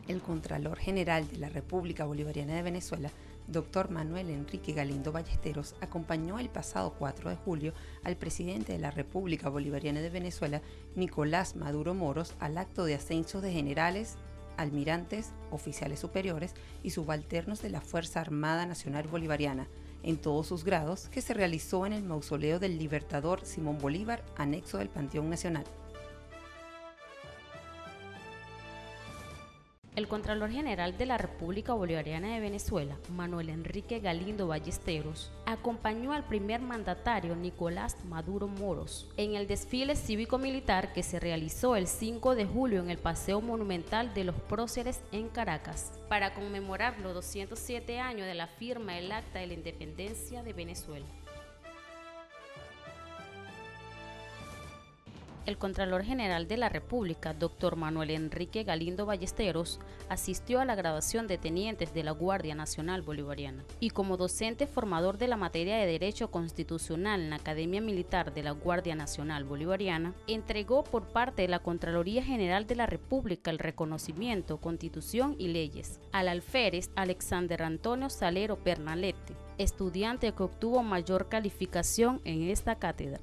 El Contralor General de la República Bolivariana de Venezuela, Dr. Manuel Enrique Galindo Ballesteros, acompañó el pasado 4 de julio al presidente de la República Bolivariana de Venezuela, Nicolás Maduro Moros, al acto de ascensos de generales, almirantes, oficiales superiores y subalternos de la Fuerza Armada Nacional Bolivariana, en todos sus grados, que se realizó en el mausoleo del Libertador Simón Bolívar, anexo del Panteón Nacional. El Contralor General de la República Bolivariana de Venezuela, Manuel Enrique Galindo Ballesteros, acompañó al primer mandatario Nicolás Maduro Moros en el desfile cívico-militar que se realizó el 5 de julio en el Paseo Monumental de los Próceres en Caracas, para conmemorar los 207 años de la firma del Acta de la Independencia de Venezuela. El Contralor General de la República, Dr. Manuel Enrique Galindo Ballesteros, asistió a la graduación de tenientes de la Guardia Nacional Bolivariana y como docente formador de la materia de Derecho Constitucional en la Academia Militar de la Guardia Nacional Bolivariana, entregó por parte de la Contraloría General de la República el reconocimiento, Constitución y leyes al alférez Alexander Antonio Salero Pernalete, estudiante que obtuvo mayor calificación en esta cátedra.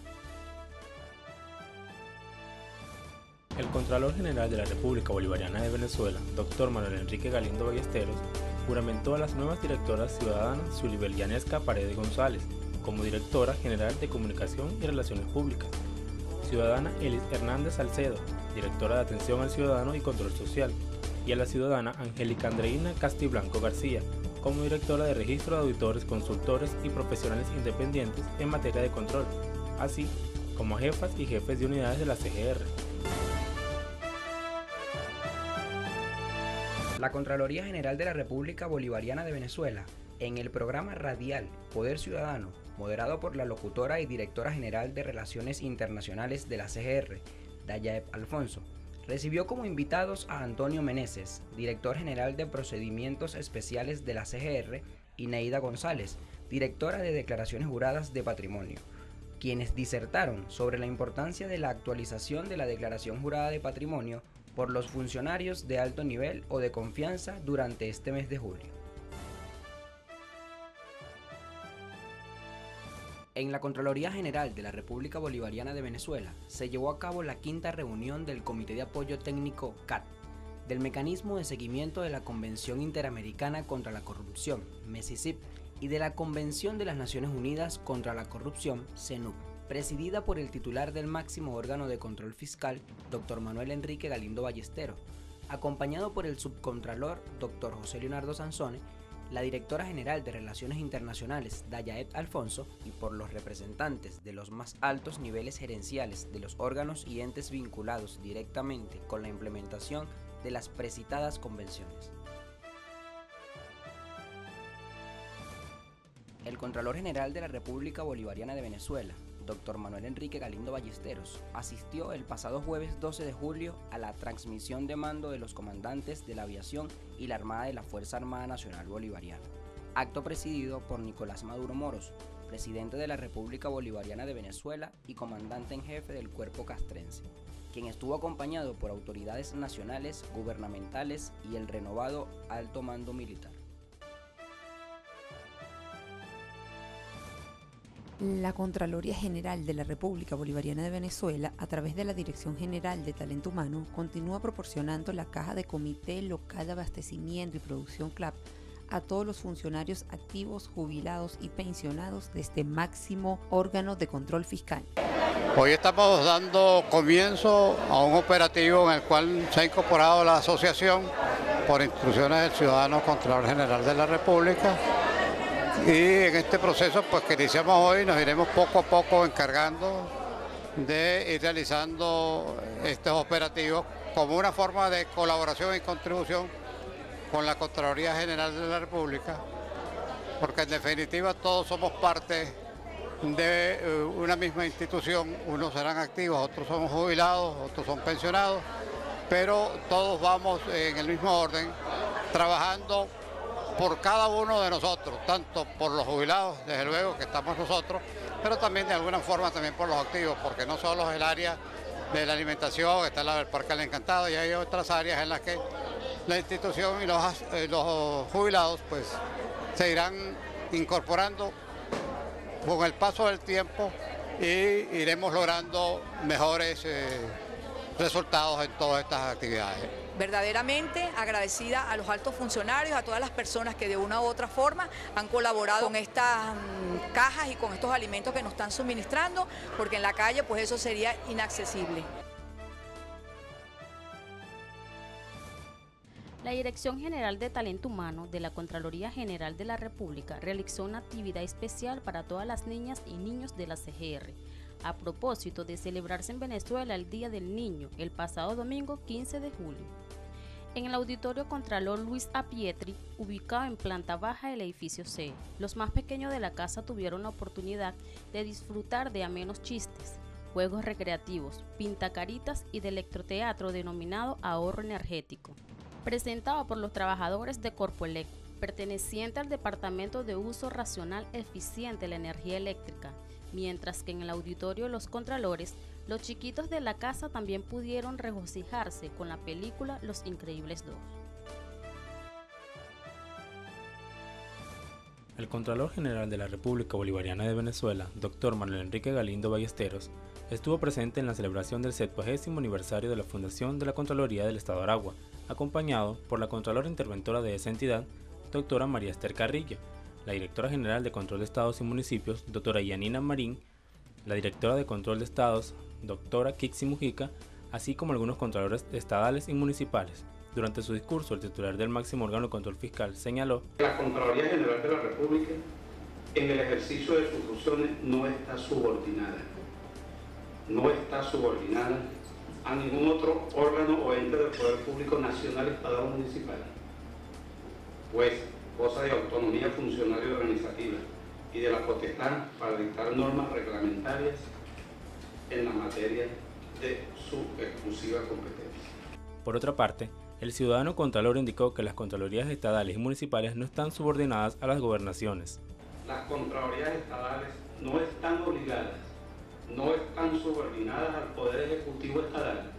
El Contralor General de la República Bolivariana de Venezuela, Dr. Manuel Enrique Galindo Ballesteros, juramentó a las nuevas directoras ciudadanas Zulibel Yanesca Paredes González como Directora General de Comunicación y Relaciones Públicas, ciudadana Elis Hernández Salcedo, Directora de Atención al Ciudadano y Control Social, y a la ciudadana Angélica Andreina Castiblanco García como Directora de Registro de Auditores, Consultores y Profesionales Independientes en materia de control, así como a jefas y jefes de unidades de la CGR. La Contraloría General de la República Bolivariana de Venezuela, en el programa radial Poder Ciudadano, moderado por la locutora y directora general de Relaciones Internacionales de la CGR, Dayaep Alfonso, recibió como invitados a Antonio Meneses, director general de Procedimientos Especiales de la CGR, y Neida González, directora de Declaraciones Juradas de Patrimonio, quienes disertaron sobre la importancia de la actualización de la Declaración Jurada de Patrimonio por los funcionarios de alto nivel o de confianza durante este mes de julio. En la Contraloría General de la República Bolivariana de Venezuela se llevó a cabo la quinta reunión del Comité de Apoyo Técnico CAT, del Mecanismo de Seguimiento de la Convención Interamericana contra la Corrupción, MESICIP, y de la Convención de las Naciones Unidas contra la Corrupción, CENUC, presidida por el titular del máximo órgano de control fiscal, Dr. Manuel Enrique Galindo Ballesteros, acompañado por el subcontralor, Dr. José Leonardo Sansone, la directora general de Relaciones Internacionales, Dayaep Alfonso, y por los representantes de los más altos niveles gerenciales de los órganos y entes vinculados directamente con la implementación de las precitadas convenciones. El Contralor General de la República Bolivariana de Venezuela, Dr. Manuel Enrique Galindo Ballesteros, asistió el pasado jueves 12 de julio a la transmisión de mando de los comandantes de la aviación y la Armada de la Fuerza Armada Nacional Bolivariana, acto presidido por Nicolás Maduro Moros, presidente de la República Bolivariana de Venezuela y comandante en jefe del cuerpo castrense, quien estuvo acompañado por autoridades nacionales, gubernamentales y el renovado alto mando militar. La Contraloría General de la República Bolivariana de Venezuela, a través de la Dirección General de Talento Humano, continúa proporcionando la caja de Comité Local de Abastecimiento y Producción CLAP a todos los funcionarios activos, jubilados y pensionados de este máximo órgano de control fiscal. Hoy estamos dando comienzo a un operativo en el cual se ha incorporado la asociación por instrucciones del ciudadano Contralor General de la República. Y en este proceso pues, que iniciamos hoy nos iremos poco a poco encargando de ir realizando estos operativos como una forma de colaboración y contribución con la Contraloría General de la República, porque en definitiva todos somos parte de una misma institución, unos serán activos, otros son jubilados, otros son pensionados, pero todos vamos en el mismo orden, trabajando por cada uno de nosotros, tanto por los jubilados, desde luego que estamos nosotros, pero también de alguna forma también por los activos, porque no solo es el área de la alimentación, está la del Parque del Encantado y hay otras áreas en las que la institución y los jubilados pues se irán incorporando con el paso del tiempo y iremos logrando mejores resultados en todas estas actividades. Verdaderamente agradecida a los altos funcionarios, a todas las personas que de una u otra forma han colaborado con estas cajas y con estos alimentos que nos están suministrando, porque en la calle pues eso sería inaccesible. La Dirección General de Talento Humano de la Contraloría General de la República realizó una actividad especial para todas las niñas y niños de la CGR, a propósito de celebrarse en Venezuela el Día del Niño, el pasado domingo 15 de julio. En el auditorio Contralor Luis A. Pietri, ubicado en planta baja del edificio C, los más pequeños de la casa tuvieron la oportunidad de disfrutar de amenos chistes, juegos recreativos, pintacaritas y de electroteatro denominado Ahorro Energético, presentado por los trabajadores de Corpoelec, perteneciente al Departamento de Uso Racional Eficiente de la Energía Eléctrica, mientras que en el auditorio de los Contralores, los chiquitos de la casa también pudieron regocijarse con la película Los Increíbles 2. El Contralor General de la República Bolivariana de Venezuela, Dr. Manuel Enrique Galindo Ballesteros, estuvo presente en la celebración del 70º aniversario de la fundación de la Contraloría del Estado Aragua, acompañado por la Contralora Interventora de esa entidad, doctora María Esther Carrillo, la Directora General de Control de Estados y Municipios, doctora Yanina Marín, la Directora de Control de Estados, doctora Kixi Mujica, así como algunos contralores estadales y municipales. Durante su discurso, el titular del máximo órgano de control fiscal señaló: la Contraloría General de la República, en el ejercicio de sus funciones, no está subordinada a ningún otro órgano o ente del poder público nacional, estatal o municipal, pues goza de autonomía funcional y organizativa y de la potestad para dictar normas reglamentarias en la materia de su exclusiva competencia. Por otra parte, el ciudadano Contralor indicó que las Contralorías estadales y municipales no están subordinadas a las gobernaciones. Las Contralorías estadales no están obligadas, no están subordinadas al Poder Ejecutivo Estatal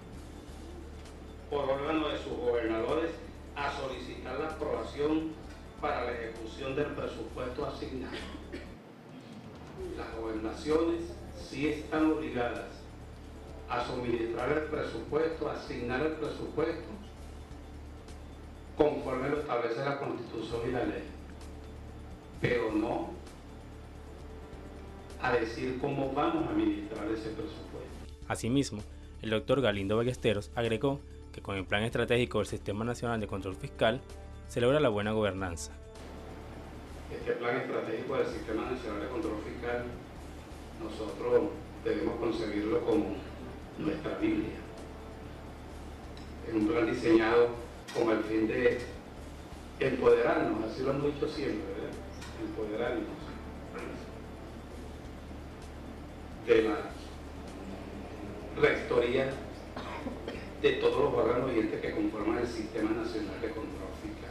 por órgano de sus gobernadores a solicitar la aprobación para la ejecución del presupuesto asignado. Las gobernaciones sí están obligadas a suministrar el presupuesto, a asignar el presupuesto conforme lo establece la Constitución y la ley, pero no a decir cómo vamos a administrar ese presupuesto. Asimismo, el doctor Galindo Ballesteros agregó que con el Plan Estratégico del Sistema Nacional de Control Fiscal se logra la buena gobernanza. Este Plan Estratégico del Sistema Nacional de Control Fiscal nosotros debemos concebirlo como nuestra Biblia. Es un plan diseñado con el fin de empoderarnos, así lo han dicho siempre, ¿verdad? Empoderarnos de la rectoría de todos los órganos y entes que conforman el Sistema Nacional de Control Fiscal.